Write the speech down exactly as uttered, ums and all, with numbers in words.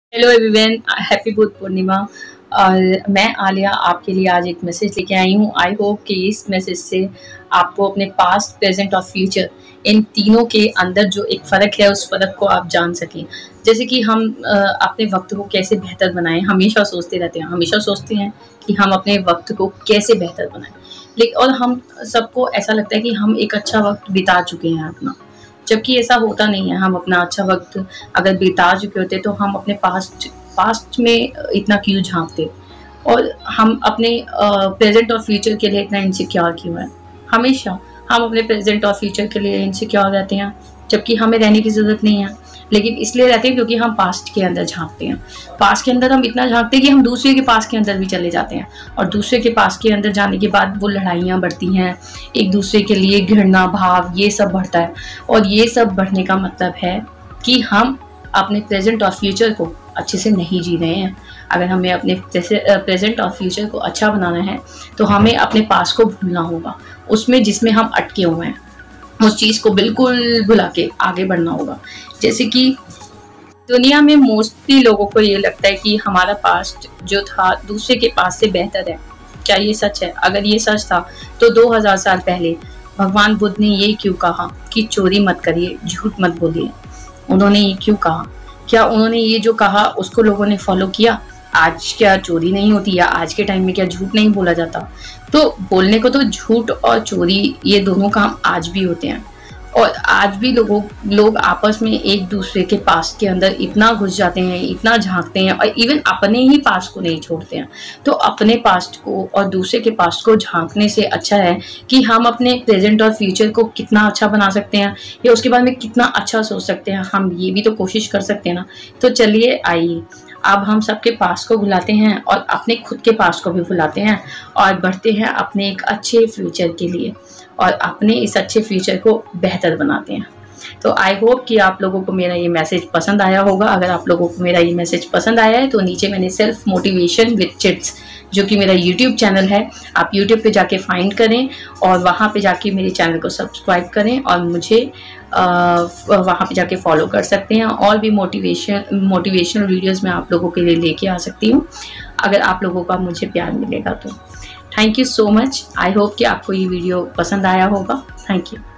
Hello everyone, happy Buddha Purnima. और मैं आलिया आपके लिए आज एक मैसेज लेके आई हूँ। आई होप कि इस मैसेज से आपको अपने पास्ट, प्रेजेंट और फ्यूचर इन तीनों के अंदर जो एक फ़र्क है उस फ़र्क को आप जान सकें। जैसे कि हम अपने वक्त को कैसे बेहतर बनाएं, हमेशा सोचते रहते हैं हमेशा सोचते हैं कि हम अपने वक्त को कैसे बेहतर बनाएं, लेकिन और हम सबको ऐसा लगता है कि हम एक अच्छा वक्त बिता चुके हैं अपना, जबकि ऐसा होता नहीं है। हम अपना अच्छा वक्त अगर बिता चुके होते तो हम अपने पास्ट पास्ट में इतना क्यों झांकते, और हम अपने प्रेजेंट और फ्यूचर के लिए इतना इनसिक्योर क्यों है। हमेशा हम अपने प्रेजेंट और फ्यूचर के लिए इनसिक्योर रहते हैं, जबकि हमें रहने की ज़रूरत नहीं है, लेकिन इसलिए रहते हैं क्योंकि हम पास्ट के अंदर झांकते हैं। पास्ट के अंदर हम इतना झांकते हैं कि हम दूसरे के पास के अंदर भी चले जाते हैं, और दूसरे के पास के अंदर जाने के बाद वो लड़ाइयाँ बढ़ती हैं, एक दूसरे के लिए घृणा भाव ये सब बढ़ता है। और ये सब बढ़ने का मतलब है कि हम अपने प्रेजेंट और फ्यूचर को अच्छे से नहीं जी रहे हैं। अगर हमें अपने प्रेजेंट और फ्यूचर को अच्छा बनाना है तो हमें अपने पास्ट को भूलना होगा, उसमें जिसमें हम अटके हुए हैं उस चीज़ को बिल्कुल भुला के आगे बढ़ना होगा। जैसे कि दुनिया में मोस्टली लोगों को ये लगता है कि हमारा पास्ट जो था दूसरे के पास से बेहतर है। क्या ये सच है? अगर ये सच था तो दो हज़ार साल पहले भगवान बुद्ध ने ये क्यों कहा कि चोरी मत करिए, झूठ मत बोलिए? उन्होंने ये क्यों कहा? क्या उन्होंने ये जो कहा उसको लोगों ने फॉलो किया? आज क्या चोरी नहीं होती, या आज के टाइम में क्या झूठ नहीं बोला जाता? तो बोलने को तो झूठ और चोरी ये दोनों काम आज भी होते हैं, और आज भी लोगों लोग आपस में एक दूसरे के पास्ट के अंदर इतना घुस जाते हैं, इतना झांकते हैं, और इवन अपने ही पास्ट को नहीं छोड़ते हैं। तो अपने पास्ट को और दूसरे के पास्ट को झांकने से अच्छा है कि हम अपने प्रेजेंट और फ्यूचर को कितना अच्छा बना सकते हैं, या उसके बारे में कितना अच्छा सोच सकते हैं, हम ये भी तो कोशिश कर सकते हैं ना। तो चलिए आइए अब हम सबके पास्ट को भुलाते हैं और अपने खुद के पास्ट को भी भुलाते हैं, और बढ़ते हैं अपने एक अच्छे फ्यूचर के लिए, और अपने इस अच्छे फ्यूचर को बेहतर बनाते हैं। तो आई होप कि आप लोगों को मेरा ये मैसेज पसंद आया होगा। अगर आप लोगों को मेरा ये मैसेज पसंद आया है तो नीचे मैंने सेल्फ मोटिवेशन विद चिट्स जो कि मेरा यूट्यूब चैनल है, आप यूट्यूब पे जाके फाइंड करें और वहाँ पे जाके मेरे चैनल को सब्सक्राइब करें, और मुझे वहाँ पे जाके फॉलो कर सकते हैं। और भी मोटिवेशन मोटिवेशनल वीडियोस मैं आप लोगों के लिए लेके आ सकती हूँ, अगर आप लोगों का मुझे प्यार मिलेगा तो। Thank you so much. I hope कि आपको ये वीडियो पसंद आया होगा। Thank you.